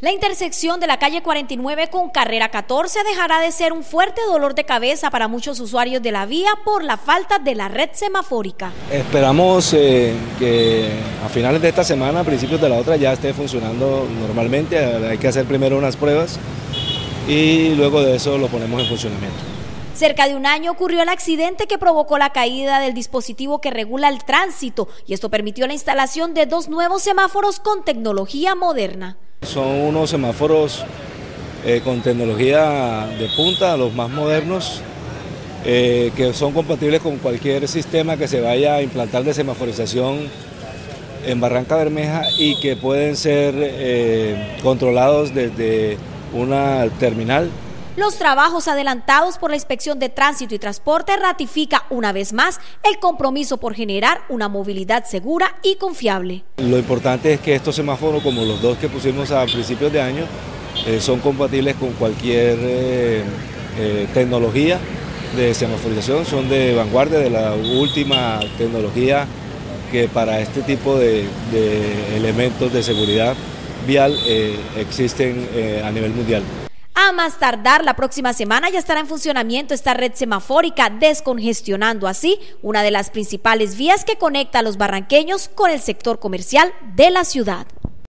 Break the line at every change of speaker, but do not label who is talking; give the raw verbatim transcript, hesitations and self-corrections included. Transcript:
La intersección de la calle cuarenta y nueve con carrera catorce dejará de ser un fuerte dolor de cabeza para muchos usuarios de la vía por la falta de la red semafórica.
Esperamos eh, que a finales de esta semana, a principios de la otra, ya esté funcionando normalmente. Hay que hacer primero unas pruebas y luego de eso lo ponemos en funcionamiento.
Cerca de un año ocurrió el accidente que provocó la caída del dispositivo que regula el tránsito y esto permitió la instalación de dos nuevos semáforos con tecnología moderna.
Son unos semáforos eh, con tecnología de punta, los más modernos, eh, que son compatibles con cualquier sistema que se vaya a implantar de semaforización en Barranca Bermeja y que pueden ser eh, controlados desde una terminal.
Los trabajos adelantados por la Inspección de Tránsito y Transporte ratifica una vez más el compromiso por generar una movilidad segura y confiable.
Lo importante es que estos semáforos, como los dos que pusimos a principios de año, eh, son compatibles con cualquier eh, eh, tecnología de semaforización, son de vanguardia, de la última tecnología que para este tipo de, de elementos de seguridad vial eh, existen eh, a nivel mundial.
A más tardar la próxima semana ya estará en funcionamiento esta red semafórica, descongestionando así una de las principales vías que conecta a los barranqueños con el sector comercial de la ciudad.